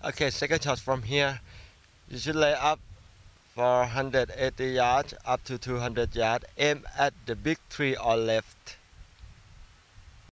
Okay, second shot from here. You should lay up for 180 yards up to 200 yards. Aim at the big tree on left.